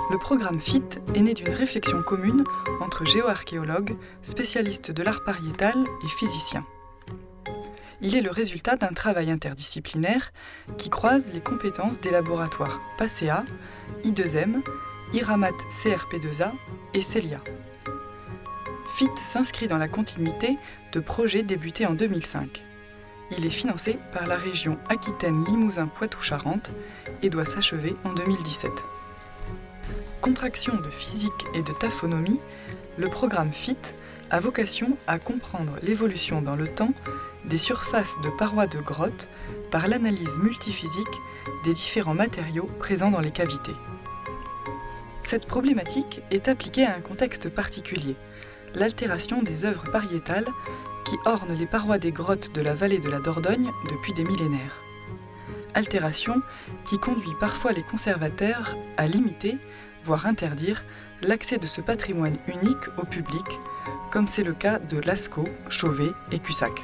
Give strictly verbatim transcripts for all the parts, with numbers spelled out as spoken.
Le programme F I T est né d'une réflexion commune entre géoarchéologues, spécialistes de l'art pariétal et physiciens. Il est le résultat d'un travail interdisciplinaire qui croise les compétences des laboratoires PACEA, I deux M, IRAMAT C R P deux A et CELIA. F I T s'inscrit dans la continuité de projets débutés en deux mille cinq. Il est financé par la région Aquitaine-Limousin-Poitou-Charentes et doit s'achever en deux mille dix-sept. Contraction de physique et de taphonomie, le programme F I T a vocation à comprendre l'évolution dans le temps des surfaces de parois de grottes par l'analyse multiphysique des différents matériaux présents dans les cavités. Cette problématique est appliquée à un contexte particulier, l'altération des œuvres pariétales qui ornent les parois des grottes de la vallée de la Dordogne depuis des millénaires. Altération qui conduit parfois les conservateurs à limiter, voire interdire, l'accès de ce patrimoine unique au public, comme c'est le cas de Lascaux, Chauvet et Cussac.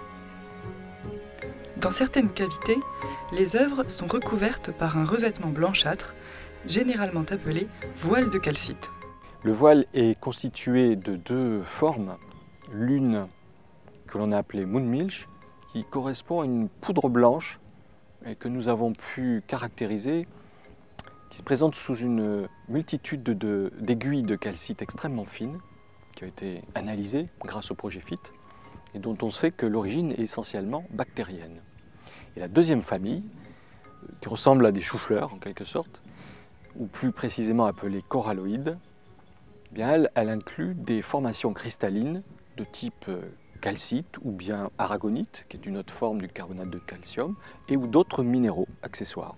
Dans certaines cavités, les œuvres sont recouvertes par un revêtement blanchâtre, généralement appelé voile de calcite. Le voile est constitué de deux formes, l'une que l'on a appelée moonmilch, qui correspond à une poudre blanche et que nous avons pu caractériser, qui se présente sous une multitude de, d'aiguilles de calcite extrêmement fines, qui ont été analysées grâce au projet F I T, et dont on sait que l'origine est essentiellement bactérienne. Et la deuxième famille, qui ressemble à des choux-fleurs en quelque sorte, ou plus précisément appelée coralloïde, eh bien elle, elle inclut des formations cristallines de type calcite ou bien aragonite, qui est une autre forme du carbonate de calcium, et ou d'autres minéraux accessoires.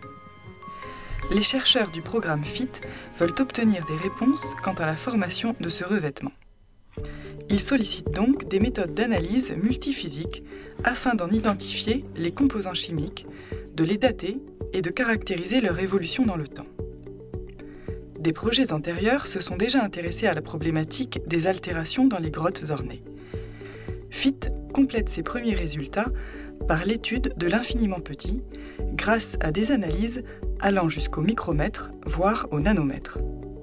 Les chercheurs du programme F I T veulent obtenir des réponses quant à la formation de ce revêtement. Ils sollicitent donc des méthodes d'analyse multiphysique afin d'en identifier les composants chimiques, de les dater et de caractériser leur évolution dans le temps. Des projets antérieurs se sont déjà intéressés à la problématique des altérations dans les grottes ornées. F I T complète ses premiers résultats par l'étude de l'infiniment petit, grâce à des analyses allant jusqu'au micromètre, voire au nanomètre.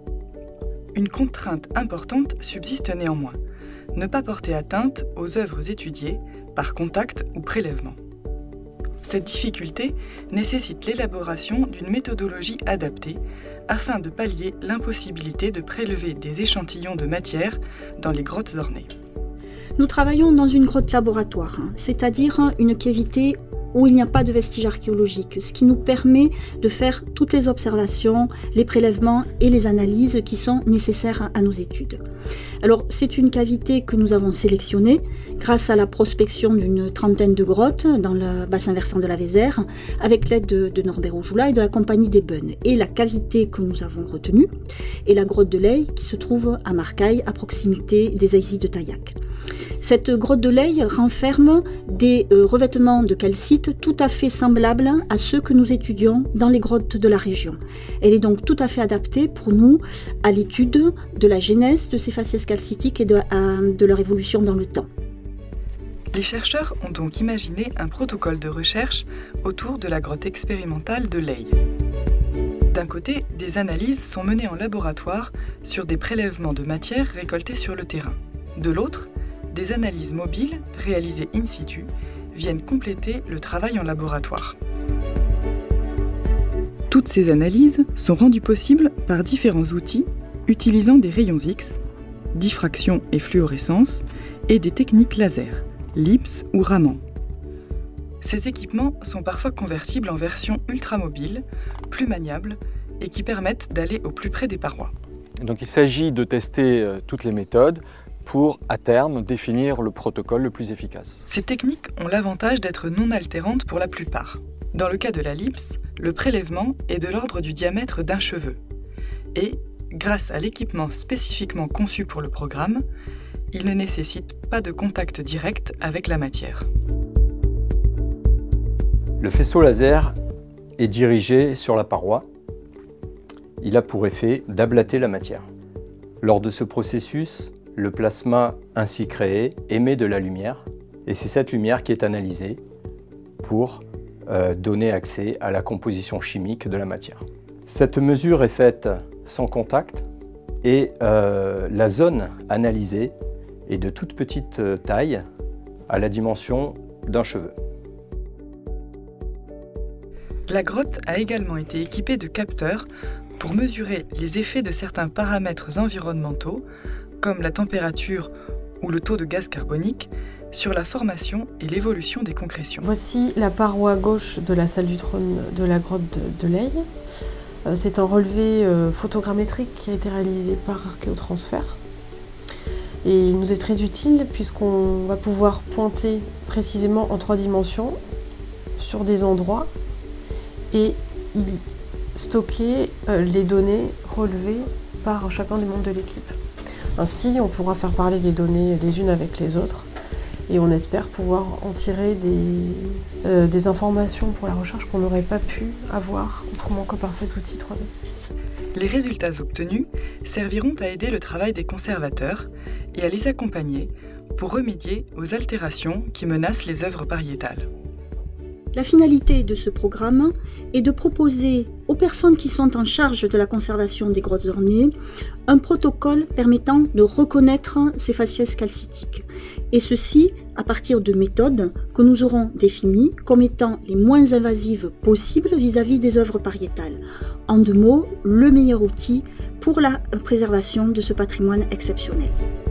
Une contrainte importante subsiste néanmoins, ne pas porter atteinte aux œuvres étudiées par contact ou prélèvement. Cette difficulté nécessite l'élaboration d'une méthodologie adaptée afin de pallier l'impossibilité de prélever des échantillons de matière dans les grottes ornées. Nous travaillons dans une grotte laboratoire, c'est-à-dire une cavité où il n'y a pas de vestiges archéologiques, ce qui nous permet de faire toutes les observations, les prélèvements et les analyses qui sont nécessaires à nos études. Alors, c'est une cavité que nous avons sélectionnée grâce à la prospection d'une trentaine de grottes dans le bassin versant de la Vézère, avec l'aide de, de Norbert Aujoula et de la compagnie des Bennes. Et la cavité que nous avons retenue est la grotte de Leille, qui se trouve à Marcaille, à proximité des Aisies de Taillac. Cette grotte de Leille renferme des euh, revêtements de calcite tout à fait semblables à ceux que nous étudions dans les grottes de la région. Elle est donc tout à fait adaptée pour nous à l'étude de la genèse de ces faciès calcitiques et de, à, de leur évolution dans le temps. Les chercheurs ont donc imaginé un protocole de recherche autour de la grotte expérimentale de Leille. D'un côté, des analyses sont menées en laboratoire sur des prélèvements de matière récoltées sur le terrain. De l'autre, des analyses mobiles, réalisées in situ, viennent compléter le travail en laboratoire. Toutes ces analyses sont rendues possibles par différents outils utilisant des rayons X, diffraction et fluorescence, et des techniques laser, L I P S ou Raman. Ces équipements sont parfois convertibles en versions ultramobiles, plus maniables, et qui permettent d'aller au plus près des parois. Donc il s'agit de tester euh, toutes les méthodes pour, à terme, définir le protocole le plus efficace. Ces techniques ont l'avantage d'être non altérantes pour la plupart. Dans le cas de la L I P S, le prélèvement est de l'ordre du diamètre d'un cheveu. Et, grâce à l'équipement spécifiquement conçu pour le programme, il ne nécessite pas de contact direct avec la matière. Le faisceau laser est dirigé sur la paroi. Il a pour effet d'ablater la matière. Lors de ce processus, le plasma ainsi créé émet de la lumière et c'est cette lumière qui est analysée pour euh, donner accès à la composition chimique de la matière. Cette mesure est faite sans contact et euh, la zone analysée est de toute petite taille à la dimension d'un cheveu. La grotte a également été équipée de capteurs pour mesurer les effets de certains paramètres environnementaux, comme la température ou le taux de gaz carbonique, sur la formation et l'évolution des concrétions. Voici la paroi gauche de la salle du trône de la grotte de, de l'Aille. C'est un relevé photogrammétrique qui a été réalisé par Archéotransfert. Et il nous est très utile puisqu'on va pouvoir pointer précisément en trois dimensions sur des endroits et y stocker les données relevées par chacun des membres de l'équipe. Ainsi, on pourra faire parler les données les unes avec les autres et on espère pouvoir en tirer des, euh, des informations pour la recherche qu'on n'aurait pas pu avoir autrement que par cet outil trois D. Les résultats obtenus serviront à aider le travail des conservateurs et à les accompagner pour remédier aux altérations qui menacent les œuvres pariétales. La finalité de ce programme est de proposer aux personnes qui sont en charge de la conservation des grottes ornées un protocole permettant de reconnaître ces faciès calcitiques. Et ceci à partir de méthodes que nous aurons définies comme étant les moins invasives possibles vis-à-vis des œuvres pariétales. En deux mots, le meilleur outil pour la préservation de ce patrimoine exceptionnel.